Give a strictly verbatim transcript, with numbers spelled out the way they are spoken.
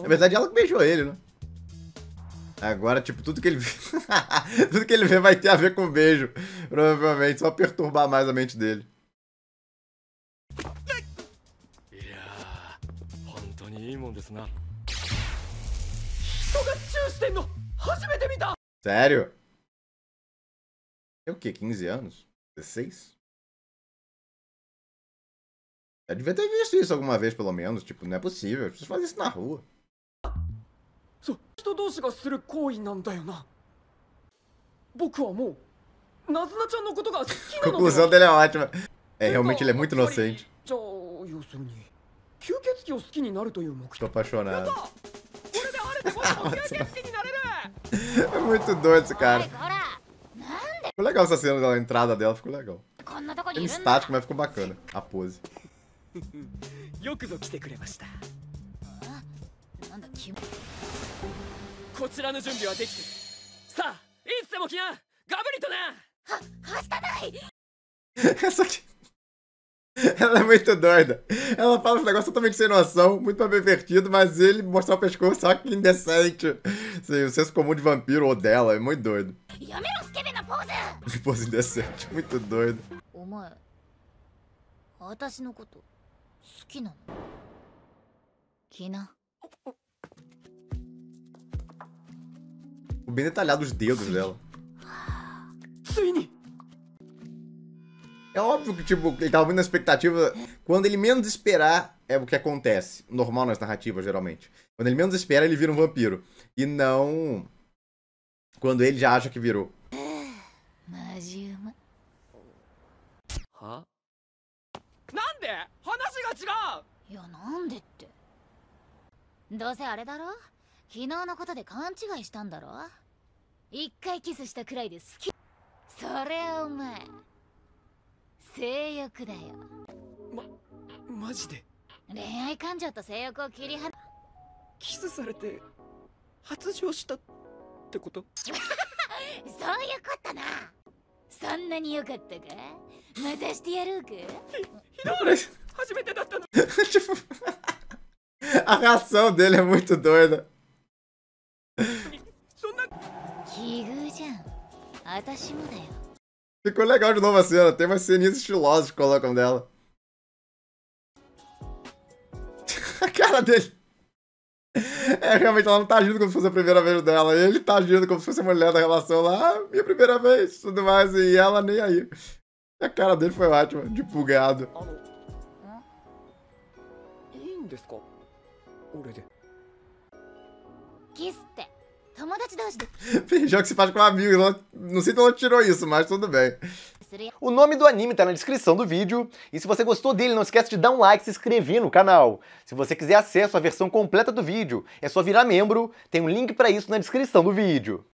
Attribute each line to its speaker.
Speaker 1: Na verdade, ela que beijou ele, né? Agora, tipo, tudo que ele vê... tudo que ele vê vai ter a ver com beijo. Provavelmente, só perturbar mais a mente dele. Sério? Tem o quê? quinze anos? dezesseis? Eu devia ter visto isso alguma vez, pelo menos. Tipo, não é possível. As pessoas fazem isso na rua. A conclusão dele é ótima. É, realmente ele é muito inocente. Tô apaixonado. É muito doido esse cara. Ficou legal essa cena da entrada dela, ficou legal. Tem estático, mas ficou bacana. A pose. Essa aqui... Ela é muito doida. Ela fala um negócio totalmente sem noção, muito pra pervertido, mas ele mostrar o pescoço, só que indecente. Sim, o senso comum de vampiro ou dela, é muito doido. Pose indecente, muito doido. O bem detalhado os dedos dela. É óbvio que, tipo, ele tava muito na expectativa. Quando ele menos esperar, é o que acontece. Normal nas narrativas, geralmente. Quando ele menos espera, ele vira um vampiro. E não... quando ele já acha que virou. Tipo, a reação dele é muito doida. Ficou legal de novo a cena. Tem umas ceninhas estilosas que colocam dela. A cara dele. É, realmente ela não tá agindo como se fosse a primeira vez dela. Ele tá agindo como se fosse a mulher da relação lá. Ah, minha primeira vez, tudo mais. E ela nem aí. A cara dele foi ótima, de pulgado. Fingiu que se faz com amigos. Não, não sei de onde tirou isso, mas tudo bem.
Speaker 2: O nome do anime tá na descrição do vídeo. E se você gostou dele, não esquece de dar um like e se inscrever no canal. Se você quiser acesso à versão completa do vídeo, é só virar membro. Tem um link pra isso na descrição do vídeo.